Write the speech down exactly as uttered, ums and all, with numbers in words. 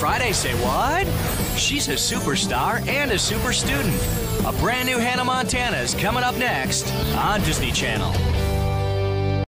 Friday, say what? She's a superstar and a super student. A brand new Hannah Montana is coming up next on Disney Channel.